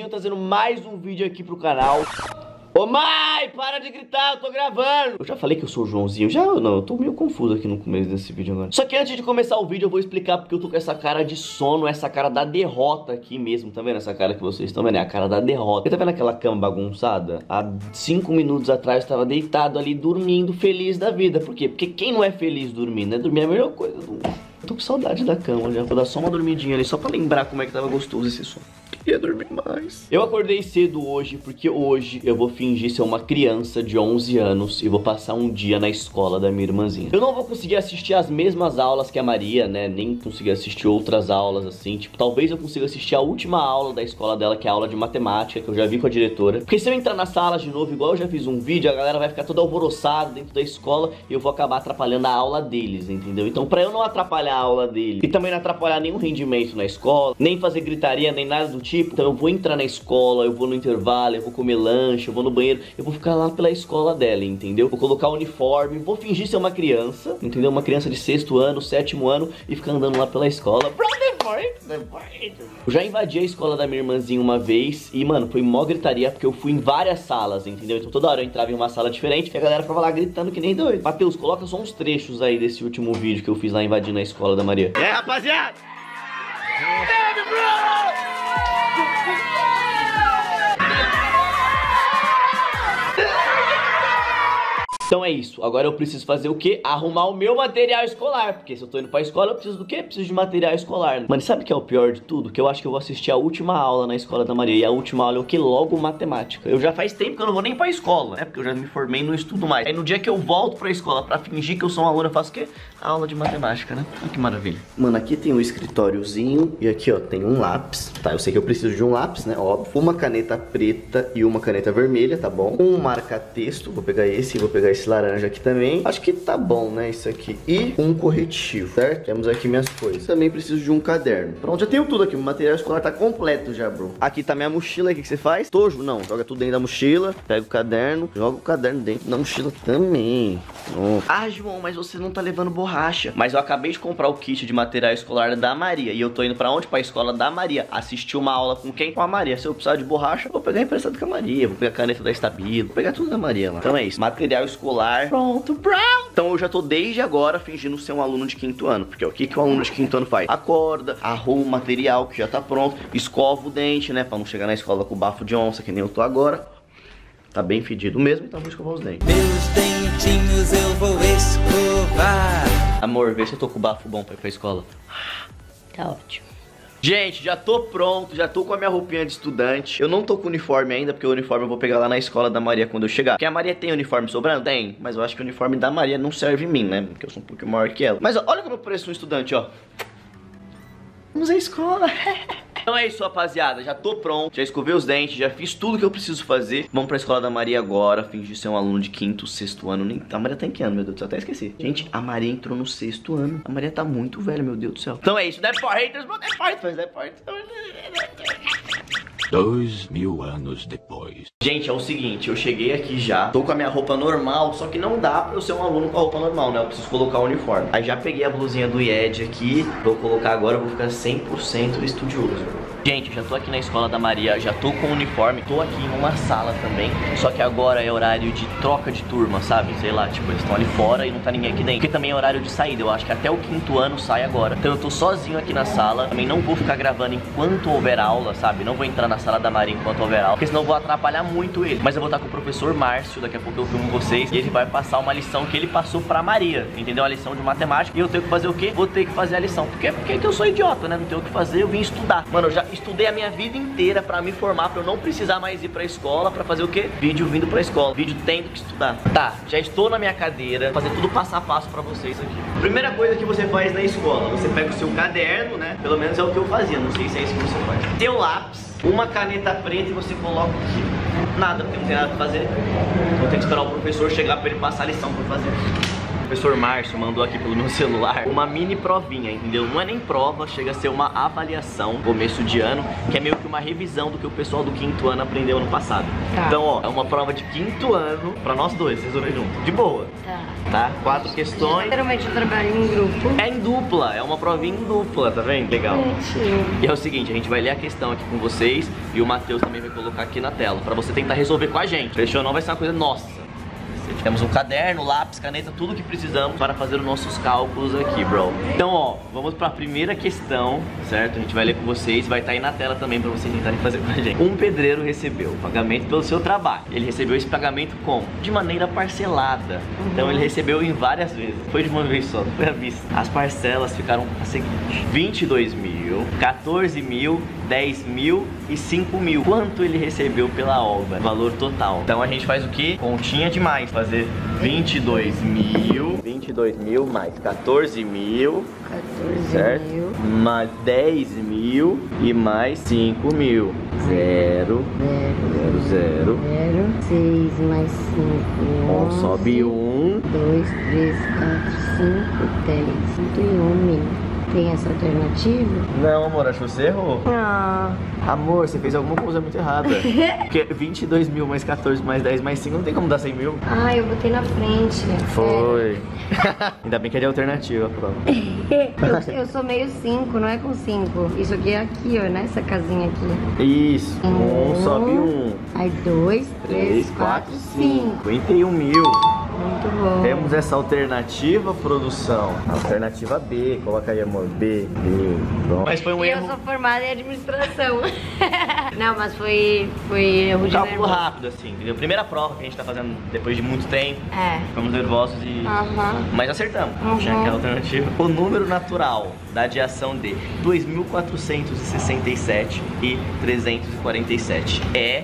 trazendo mais um vídeo aqui pro canal. Ô mãe, para de gritar, eu tô gravando. Eu já falei que eu sou o Joãozinho, já ou não? Eu tô meio confuso aqui no começo desse vídeo agora. Só que antes de começar o vídeo eu vou explicar porque eu tô com essa cara de sono, essa cara da derrota aqui mesmo. Tá vendo essa cara que vocês estão vendo? É a cara da derrota. Você tá vendo aquela cama bagunçada? Há 5 minutos atrás eu tava deitado ali, dormindo, feliz da vida. Por quê? Porque quem não é feliz dormindo, né? Dormir é a melhor coisa do mundo. Eu tô com saudade da cama, já vou dar só uma dormidinha ali, só pra lembrar como é que tava gostoso esse sono. Queria dormir mais. Eu acordei cedo hoje, porque hoje eu vou fingir ser uma criança de 11 anos e vou passar um dia na escola da minha irmãzinha. Eu não vou conseguir assistir as mesmas aulas que a Maria, né, nem conseguir assistir outras aulas assim, tipo, talvez eu consiga assistir a última aula da escola dela, que é a aula de matemática, que eu já vi com a diretora. Porque se eu entrar na sala de novo, igual eu já fiz um vídeo, a galera vai ficar toda alvoroçada dentro da escola e eu vou acabar atrapalhando a aula deles, entendeu? Então pra eu não atrapalhar a aula deles e também não atrapalhar nenhum rendimento na escola, nem fazer gritaria, nem nada do tipo, então eu vou entrar na escola, eu vou no intervalo, eu vou comer lanche, eu vou no banheiro, eu vou ficar lá pela escola dela, entendeu? Vou colocar o uniforme, vou fingir ser uma criança, entendeu? Uma criança de 6º ano, 7º ano e ficar andando lá pela escola. Eu já invadi a escola da minha irmãzinha uma vez e, mano, foi mó gritaria porque eu fui em várias salas, entendeu? Então toda hora eu entrava em uma sala diferente e a galera ficava lá gritando que nem doido. Matheus, coloca só uns trechos aí desse último vídeo que eu fiz lá invadindo a escola da Maria. É, rapaziada! Então é isso, agora eu preciso fazer o quê? Arrumar o meu material escolar, porque se eu tô indo pra escola eu preciso do quê? Preciso de material escolar. Mano, sabe o que é o pior de tudo? Que eu acho que eu vou assistir a última aula na escola da Maria. E a última aula é o quê? Logo matemática. Eu já faz tempo que eu não vou nem pra escola, né? Porque eu já me formei e não estudo mais. Aí no dia que eu volto pra escola pra fingir que eu sou um aluno, eu faço o quê? A aula de matemática, né? Olha que maravilha. Mano, aqui tem um escritóriozinho e aqui, ó, tem um lápis. Tá, eu sei que eu preciso de um lápis, né? Óbvio. Uma caneta preta e uma caneta vermelha, tá bom? Um marca-texto, vou pegar esse e vou pegar esse laranja aqui também. Acho que tá bom, né, isso aqui. E um corretivo, certo? Temos aqui minhas coisas. Também preciso de um caderno. Pronto, já tenho tudo aqui. O material escolar tá completo já, bro. Aqui tá minha mochila. O que você faz? Tojo? Não. Joga tudo dentro da mochila. Pega o caderno. Joga o caderno dentro da mochila também. Pronto. Ah, João, mas você não tá levando borracha. Mas eu acabei de comprar o kit de material escolar da Maria. E eu tô indo pra onde? Pra escola da Maria. Assistir uma aula com quem? Com a Maria. Se eu precisar de borracha, eu vou pegar emprestado com a Maria. Vou pegar a caneta da Estabilo. Vou pegar tudo da Maria lá. Então é isso. Material escolar. Pronto, pronto. Então eu já tô desde agora fingindo ser um aluno de 5º ano. Porque o que o aluno de 5º ano faz? Acorda, arruma o material que já tá pronto, escova o dente, né? Pra não chegar na escola com bafo de onça, que nem eu tô agora. Tá bem fedido mesmo, então vou escovar os dentes. Meus dentinhos eu vou escovar. Amor, vê se eu tô com bafo bom pra ir pra escola. Tá ótimo. Gente, já tô pronto, já tô com a minha roupinha de estudante. Eu não tô com uniforme ainda, porque o uniforme eu vou pegar lá na escola da Maria quando eu chegar. Porque a Maria tem uniforme sobrando? Tem, mas eu acho que o uniforme da Maria não serve em mim, né? Porque eu sou um pouquinho maior que ela. Mas ó, olha como eu pareço um estudante, ó. Vamos à escola. Então é isso, rapaziada, já tô pronto, já escovei os dentes, já fiz tudo que eu preciso fazer. Vamos pra escola da Maria agora, fingir ser um aluno de 5º, 6º ano. Nem... A Maria tá em que ano, meu Deus do céu, até esqueci. Gente, a Maria entrou no 6º ano. A Maria tá muito velha, meu Deus do céu. Então é isso, Dead for Haters, Dead for Haters, Dead for Haters. 2000 anos depois. Gente, é o seguinte, eu cheguei aqui já, tô com a minha roupa normal, só que não dá pra eu ser um aluno com a roupa normal, né? Eu preciso colocar o uniforme. Aí já peguei a blusinha do IED aqui, vou colocar agora, eu vou ficar 100% estudioso. Gente, já tô aqui na escola da Maria, já tô com o uniforme, tô aqui em uma sala também, só que agora é horário de troca de turma, sabe? Sei lá, tipo, eles estão ali fora e não tá ninguém aqui dentro. Porque também é horário de saída, eu acho que até o 5º ano sai agora. Então eu tô sozinho aqui na sala, também não vou ficar gravando enquanto houver aula, sabe? Não vou entrar na sala da Maria enquanto houver aula, porque senão eu vou atrapalhar muito ele. Mas eu vou estar com o professor Márcio, daqui a pouco eu filmo vocês, e ele vai passar uma lição que ele passou pra Maria, entendeu? Uma lição de matemática, e eu tenho que fazer o quê? Vou ter que fazer a lição. Porque eu sou idiota, né? Não tenho o que fazer, eu vim estudar. Mano, eu já estudei a minha vida inteira pra me formar, pra eu não precisar mais ir pra escola, pra fazer o quê? Vídeo vindo pra escola, vídeo tendo que estudar. Tá, já estou na minha cadeira, fazer tudo passo a passo pra vocês aqui. Primeira coisa que você faz na escola, você pega o seu caderno, né? Pelo menos é o que eu fazia, não sei se é isso que você faz. Teu lápis, uma caneta preta e você coloca aqui. Nada, porque não tem nada pra fazer. Então tem que esperar o professor chegar pra ele passar a lição pra fazer. O professor Márcio mandou aqui pelo meu celular uma mini provinha, entendeu? Não é nem prova, chega a ser uma avaliação, começo de ano, que é meio que uma revisão do que o pessoal do quinto ano aprendeu ano passado. Tá. Então, ó, é uma prova de quinto ano pra nós dois resolver junto. De boa. Tá? 4 questões. Geralmente eu trabalho em grupo. É em dupla, é uma provinha em dupla, tá vendo? Legal. Bonitinho. E é o seguinte, a gente vai ler a questão aqui com vocês e o Matheus também vai colocar aqui na tela pra você tentar resolver com a gente. Fechou? Não vai ser uma coisa nossa. Temos um caderno, lápis, caneta, tudo que precisamos para fazer os nossos cálculos aqui, bro. Então, ó, vamos para a primeira questão, certo? A gente vai ler com vocês, vai estar aí na tela também para vocês tentarem fazer com a gente. Um pedreiro recebeu pagamento pelo seu trabalho. Ele recebeu esse pagamento como? De maneira parcelada. Então ele recebeu em várias vezes. Foi de uma vez só, não foi à vista. As parcelas ficaram a seguinte: 22 mil, 14 mil, 10 mil e 5 mil. Quanto ele recebeu pela obra? Valor total. Então a gente faz o quê? Continha demais. Fazer 22 mil mais 14 mil, 14 certo? mil. Mais 10 mil e mais 5 mil. 0, 0, 0, 6 mais 5, 11. Sobe 1. 2, 3, 4, 5, 10, 101 mil. Tem essa alternativa? Não, amor, acho que você errou. Ah. Amor, você fez alguma coisa muito errada. Porque 22 mil mais 14 mais 10 mais 5 não tem como dar 100 mil. Ah, eu botei na frente. Foi. Ainda bem que é de alternativa a prova. Eu sou meio 5, não é com 5. Isso aqui é aqui, ó, nessa casinha aqui. Isso. 1 sobe 1. Aí 2, 3, 4, 5. 51 mil. Muito bom. Temos essa alternativa, produção. Alternativa B. Coloca aí, amor. B. Pronto. Mas foi um Eu erro. sou formada em administração. Não, mas foi erro de Cálculo nervoso. rápido, assim, entendeu? Primeira prova que a gente tá fazendo depois de muito tempo. É. Ficamos nervosos e... Aham. Mas acertamos. Uhum. Tinha aquela alternativa. O número natural da adiação de 2.467 e 347 é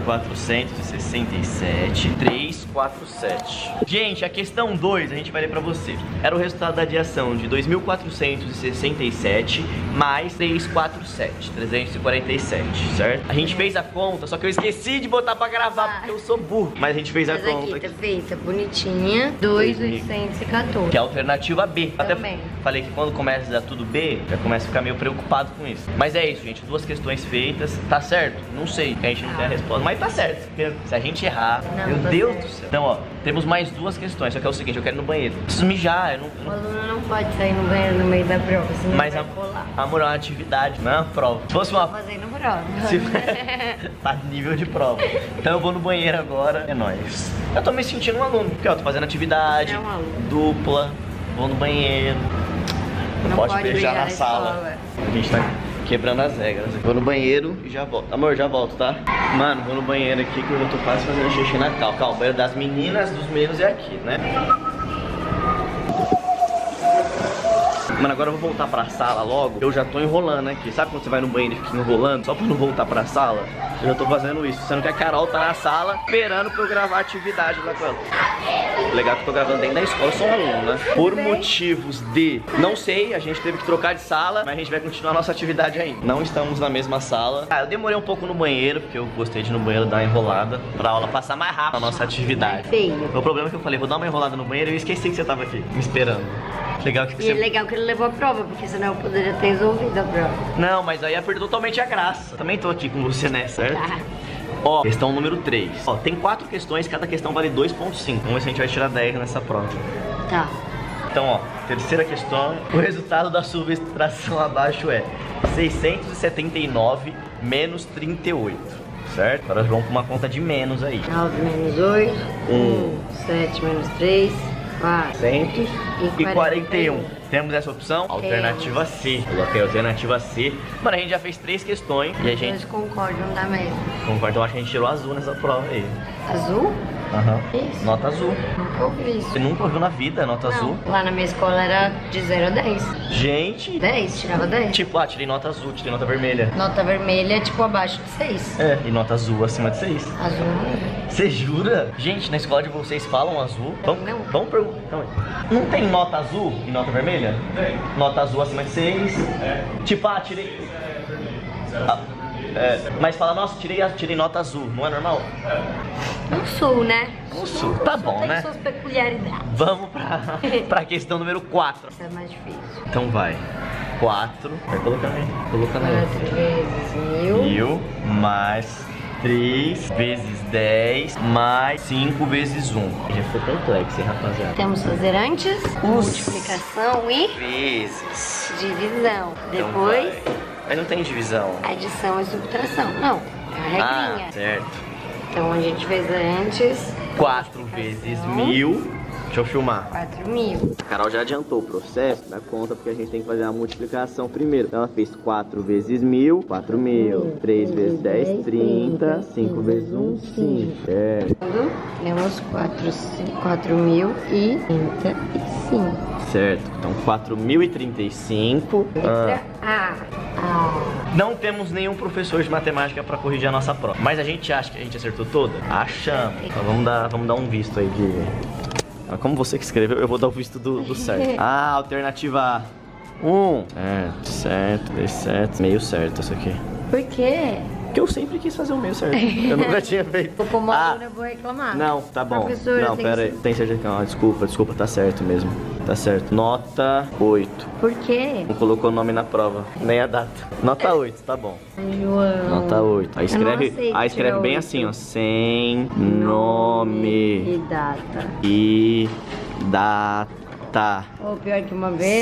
467, 347. Gente, a questão 2 a gente vai ler pra você. Era o resultado da adiação de 2.467 mais 347, 347, certo? A gente fez a conta, só que eu esqueci de botar pra gravar porque eu sou burro. Mas a gente fez a Mas conta aqui tá feita bonitinha. 2.814. que é a alternativa B. Também. Até falei que quando começa a dar tudo B, já começa a ficar meio preocupado com isso. Mas é isso, gente. 2 questões feitas. Tá certo? Não sei, a gente não tem a resposta. Mas tá certo. Se a gente errar, Não, meu tá Deus certo. do céu. Então, ó, temos mais 2 questões. Só que é o seguinte, eu quero ir no banheiro. Preciso mijar, eu O não... aluno não pode sair no banheiro no meio da prova, senão Mas vai colar. amor, é uma atividade, não é uma prova. Se fosse uma... Fazendo prova. Se... tá nível de prova. Então eu vou no banheiro agora. É nóis. Eu tô me sentindo um aluno, porque ó, tô fazendo atividade, É um aluno. dupla, vou no banheiro. Não pode beijar brigar na sala. escola. A gente tá quebrando as regras. Vou no banheiro e já volto. Amor, já volto, tá? Mano, vou no banheiro aqui que eu já tô quase fazendo xixi na cal. Calma, o banheiro das meninas, dos meninos é aqui, né? Mano, agora eu vou voltar pra sala logo. Eu já tô enrolando aqui. Sabe quando você vai no banheiro e fica enrolando? Só pra não voltar pra sala? Eu já tô fazendo isso. Sendo que a Carol tá na sala esperando pra eu gravar a atividade lá com ela. Legal que eu tô gravando dentro da escola, eu sou um aluno, né? Por motivos de... Não sei, a gente teve que trocar de sala, mas a gente vai continuar a nossa atividade ainda. Não estamos na mesma sala. Ah, eu demorei um pouco no banheiro, porque eu gostei de ir no banheiro dar uma enrolada pra aula passar mais rápido a nossa atividade. Feio. O problema é que eu falei, vou dar uma enrolada no banheiro e eu esqueci que você tava aqui, me esperando. Legal que E é você... legal que ele levou a prova, porque senão eu poderia ter resolvido a prova. Não, mas aí ia perder totalmente a graça. Também tô aqui com você, né? Certo? Tá. Ó, questão número 3. Ó, tem 4 questões, cada questão vale 2,5. Vamos ver se a gente vai tirar 10 nessa prova. Tá. Então, ó, terceira questão. O resultado da subtração abaixo é 679 menos 38. Certo? Agora vamos pra uma conta de menos aí. 9 menos 8. 7 menos 3. 4. 141. Temos essa opção? Alternativa C. Coloquei a alternativa C. Mano, a gente já fez 3 questões e a gente... Eles concordam da mesma. Concordo, então acho que a gente tirou azul nessa prova aí. Azul? Aham. Isso. Nota azul. Nunca ouvi isso. Você nunca ouviu na vida nota azul? Lá na minha escola era de 0 a 10. Gente! 10, tirava 10. Tipo, tirei nota azul, tirei nota vermelha. Nota vermelha, tipo, abaixo de 6. É, e nota azul acima de 6. Azul. Você jura? Gente, na escola de vocês falam azul? Não. Vamos perguntar. Calma aí. Não tem nota azul e nota vermelha? Tem. Nota azul acima de 6. É. Tipo, tirei... mas fala, nossa, tirei nota azul. Não é normal? No sul, né? No sul, tá bom, tem né? suas peculiaridades. Vamos pra questão número 4. Isso é mais difícil. Então vai. 4. Vai colocando aí. Colocando aí. 4 vezes 1000. 1000 mais 3 vezes 10 mais 5 vezes 1. Já foi complexo, hein, rapaziada? Temos que fazer antes multiplicação e vezes. divisão. Então Depois, mas não tem divisão. adição e subtração. Não, é a regrinha. Certo. Então a gente fez antes 4 vezes 1000. Deixa eu filmar. 4.000. A Carol já adiantou o processo da conta, porque a gente tem que fazer a multiplicação primeiro. Então ela fez 4 vezes 1000, 4.000. 3 vezes 10, 30. 5 vezes 1, 5. Certo. Temos 4.035. Certo. Então 4.035. Letra A. Não temos nenhum professor de matemática pra corrigir a nossa prova. Mas a gente acha que a gente acertou toda? Achamos. Então vamos dar um visto aí de... Como você que escreveu, eu vou dar o visto do certo. Alternativa A. 1. Certo, certo. Meio certo isso aqui. Por quê? Porque eu sempre quis fazer o meio certo. Eu nunca tinha feito. Como aluna, eu vou reclamar. Não, tá bom. Professora, Não, pera aí. Tem certeza que não. Desculpa, tá certo mesmo. Tá certo. Nota 8. Por quê? Não colocou o nome na prova, nem a data. Nota 8, tá bom. João. Nota 8. Aí escreve, tirar bem 8. assim, ó. Sem nome E data. e data. Ou pior que uma vez.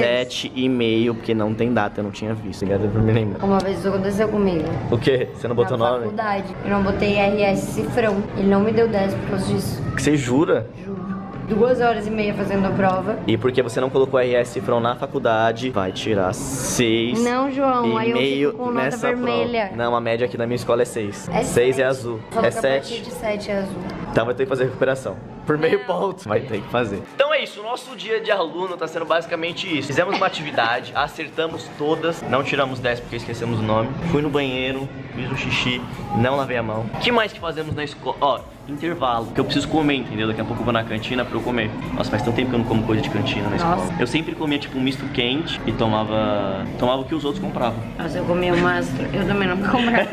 7,5, porque não tem data, eu não tinha visto. Obrigado por me lembrar. Uma vez isso aconteceu comigo. O quê? Você não botou Na nome? faculdade. Eu não botei RS cifrão. Ele não me deu 10 por causa disso. Você jura? Juro. 2h30 fazendo a prova. E porque você não colocou RS cifrão na faculdade, vai tirar 6. Não, João. Aí eu fico com nota nessa vermelha. prova. Não, a média aqui na minha escola é 6. É 6 é 7. azul. Falou É que a partir 7. de 7 é azul. Então vai ter que fazer recuperação. Por meio Não. ponto. Vai ter que fazer. Então é isso, o nosso dia de aluno tá sendo basicamente isso. Fizemos uma atividade, acertamos todas, não tiramos 10 porque esquecemos o nome. Fui no banheiro, fiz um xixi, não lavei a mão. O que mais que fazemos na escola? Ó, intervalo, que eu preciso comer, entendeu? Daqui a pouco eu vou na cantina pra eu comer. Nossa, faz tanto tempo que eu não como coisa de cantina na escola. Nossa. Eu sempre comia tipo um misto quente e tomava o que os outros compravam. Nossa, eu comia umas... Eu também não comprava.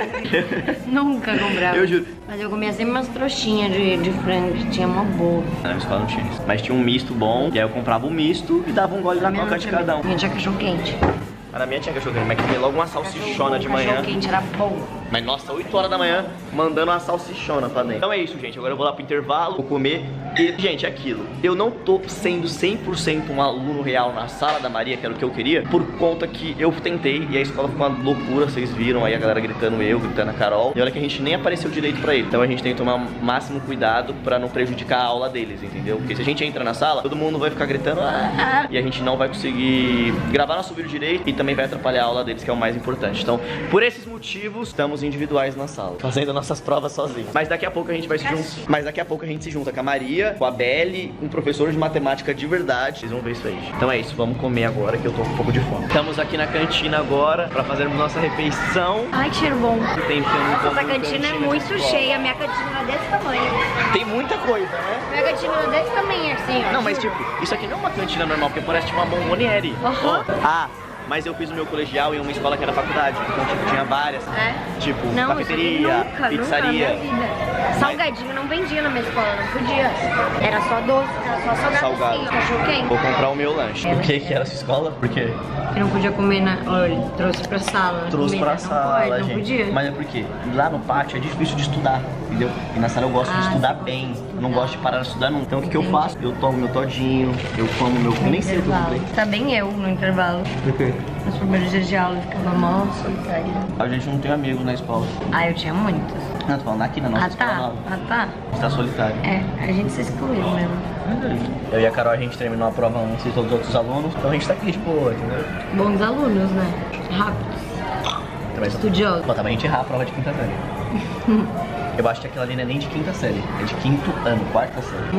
Nunca comprava. Eu juro. Mas eu comia sempre umas trouxinhas de frango que tinha uma boa. Na minha escola não tinha isso. Mas tinha um misto bom, e aí eu comprava o misto e dava um gole na coca de cada um. Minha tinha cachorro quente. Mas na minha tinha cachorro quente, mas comia logo uma salsichona de manhã. Cachorro quente era bom. Mas nossa, 8 horas da manhã, mandando uma salsichona pra dentro. Então é isso, gente. Agora eu vou lá pro intervalo, vou comer. E, gente, é aquilo. Eu não tô sendo 100% um aluno real na sala da Maria, que era o que eu queria, por conta que eu tentei e a escola ficou uma loucura. Vocês viram aí a galera gritando eu, gritando a Carol. E olha que a gente nem apareceu direito pra ele. Então a gente tem que tomar o máximo cuidado pra não prejudicar a aula deles, entendeu? Porque se a gente entra na sala, todo mundo vai ficar gritando e a gente não vai conseguir gravar nosso vídeo direito e também vai atrapalhar a aula deles, que é o mais importante. Então, por esses motivos, estamos individuais na sala, fazendo nossas provas sozinhos. Mas daqui a pouco a gente vai se juntar. Mas daqui a pouco a gente se junta com a Maria, com a Belle, um professor de matemática de verdade. Vocês vão ver isso aí, gente. Então é isso, vamos comer agora que eu tô com um pouco de fome. Estamos aqui na cantina agora pra fazermos nossa refeição. Ai, que cheiro bom. Tem que eu não como Essa cantina é muito de escola. cheia. Minha cantina é desse tamanho. Tem muita coisa, né? Minha cantina é desse tamanho, assim, ó. Não, mas tipo, isso aqui não é uma cantina normal, porque parece tipo uma bomboniere. Aham. Ó, mas eu fiz o meu colegial em uma escola que era faculdade, então tipo, tinha várias, É? tipo, Não, cafeteria, nunca, pizzaria. Nunca na minha vida. Salgadinho não vendia na minha escola, não podia. Era só doce, era só salgado. Salgado. Assim, ó, cachorro quente. Vou comprar o meu lanche. É. O que era a sua escola? Por quê? Eu não podia comer na... Olha, ele trouxe pra sala. Trouxe comida. pra Não sala, pode, não gente. podia. Mas é porque lá no pátio é difícil de estudar, entendeu? E na sala eu gosto de Ah, estudar você gosta bem. de estudar. Eu não gosto de parar de estudar nunca. Então o que eu Entendi. faço? Eu tomo meu todinho, eu como meu... Eu nem sei o que eu Intervalo. comprei. Tá bem eu no intervalo. Por quê? Nos primeiros dias de aula eu ficava mó solitária. A gente não tem amigos na escola. Ah, eu tinha muitos. Não, tô falando aqui na nossa escola nova. tá. Você tá solitário. É, a gente se excluiu mesmo. Eu e a Carol, a gente terminou a prova antes de todos os outros alunos, então a gente tá aqui de boa, entendeu? Bons alunos, né? Rápidos. Também Estudiosos. Pô, também a gente errar a prova de quinta série. Eu acho que aquela ali não é nem de quinta série, é de quinto ano, quarta série.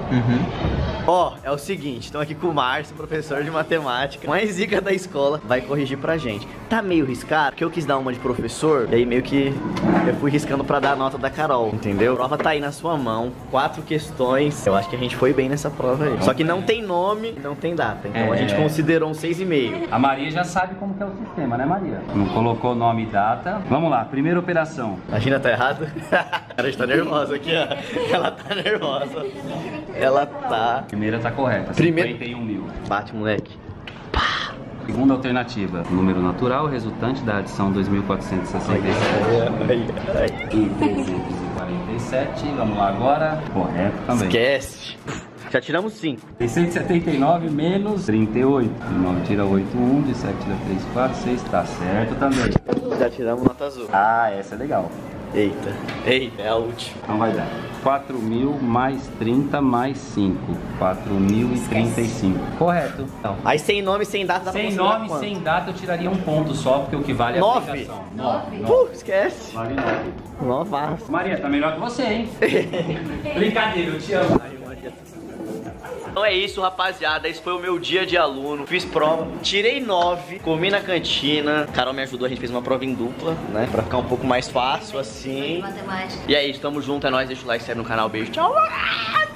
Ó, é o seguinte, estamos aqui com o Márcio, professor de matemática, mais zica da escola, vai corrigir pra gente. Tá meio riscado, porque eu quis dar uma de professor, e aí meio que eu fui riscando pra dar a nota da Carol, entendeu? A prova tá aí na sua mão, 4 questões, eu acho que a gente foi bem nessa prova aí. Só que não tem nome, não tem data, então a gente considerou um 6,5. A Maria já sabe como que é o sistema, né, Maria? Não colocou nome e data. Vamos lá, primeira operação. Imagina, tá errado? A gente tá nervosa aqui, ó. Ela tá nervosa. Ela tá... Primeira tá correta, Primeiro- 51 mil. Bate, moleque. Pá. Segunda alternativa, número natural resultante da adição 2.467 e 347. Vamos lá agora. Correto também. Esquece. Já tiramos 5. 679 menos 38. De 9 tira 8, 1. De 7 tira 3, 4, 6. Tá certo também. Já tiramos nota azul. Ah, essa é legal. Eita, é a última. Então vai dar 4.000 mais 30 mais 5. 4.035. Correto. Então, Aí sem nome, sem data, dá pra sem considerar nome, quanto? sem data, eu tiraria um ponto só, porque o que vale é a 9? aplicação. 9? Esquece. Vale 9. Novaço. Maria, tá melhor que você, hein? Brincadeira, eu te amo. Então é isso, rapaziada. Esse foi o meu dia de aluno. Fiz prova, tirei 9, comi na cantina. Carol me ajudou, a gente fez uma prova em dupla, né? Pra ficar um pouco mais fácil assim. Matemática. E é isso, tamo junto, é nóis. Deixa o like, se inscreve no canal. Beijo, tchau.